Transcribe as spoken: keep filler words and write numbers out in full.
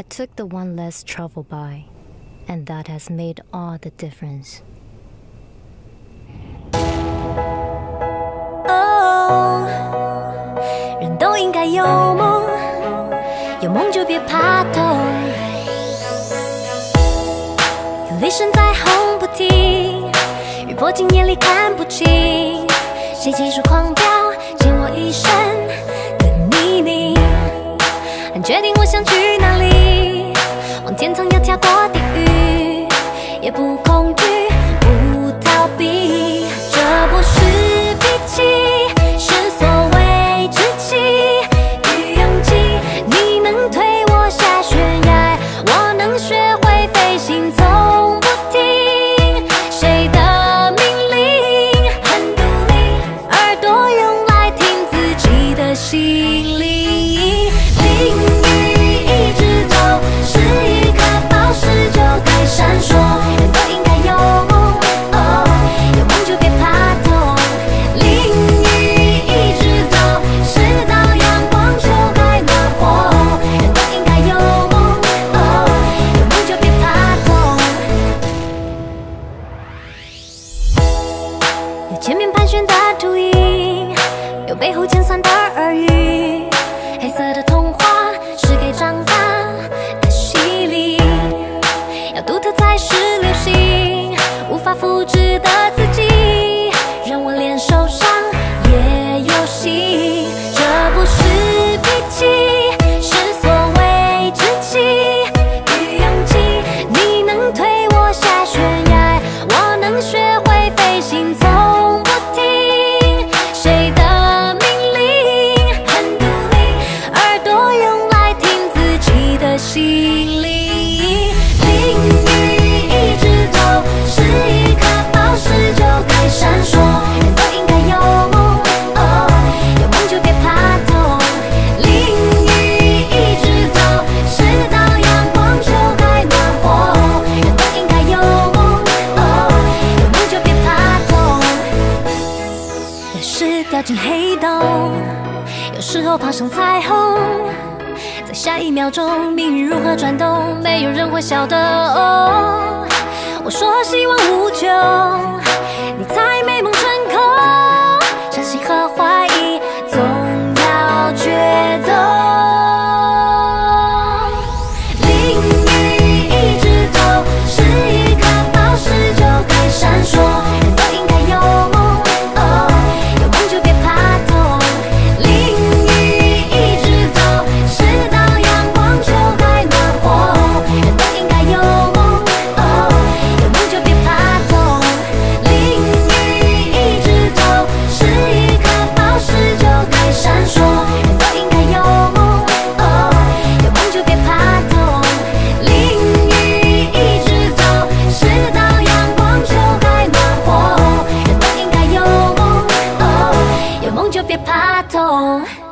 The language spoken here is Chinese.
took the one less trouble by, and that has made all the difference. Oh, 人都应该有梦，有梦就别怕痛。有雷声在轰不停，雨泼进眼里看不清，谁急速狂飙，溅我一身的泥泞。还决定我想去哪里，往天堂要跳过地狱，也不恐惧，不逃避。这不是脾气，是所谓志气与勇气。你能推我下悬崖，我能学会飞行，从不听谁的命令。很独立，耳朵用来听自己的心灵。淋雨一直走，是一颗宝石就该闪烁。人都应该有梦，哦，有梦就别怕痛。淋雨一直走，直到阳光就该暖和。人都应该有梦，哦，有梦就别怕痛。有前面盘旋的秃鹰，有背后尖酸的耳语。黑色的童话是给长大的洗礼，要独特才是流行，无法复制的自己，让我连受伤也有戏。这不是脾气，是所谓志气与勇气。你能推我下悬崖，我能学会飞行，从不听谁的命令。很独立，耳朵用来听自己的心灵。淋雨一直走，是一颗宝石就该闪烁。人都应该有梦，哦，有梦就别怕痛。淋雨一直走，直到阳光就该暖和。人都应该有梦，哦，有梦就别怕痛。有时掉进黑洞，有时候爬上彩虹，在下一秒钟，命运如何转动，没有人会晓得。哦，我说希望无穷，你才美梦成空。相信和怀疑总要决斗。淋雨一直走，是一颗宝石就该闪烁。人都应该有梦，哦，有梦就别怕痛。淋雨一直走，直到阳光就该暖和。人都应该有梦，哦，有梦就别怕痛。淋雨一直走，是一颗宝石就该闪烁。人都应该有梦，哦，有梦就别怕痛。淋雨一直走，直到阳光就该暖和。人都应该有梦，哦，有梦就别怕痛。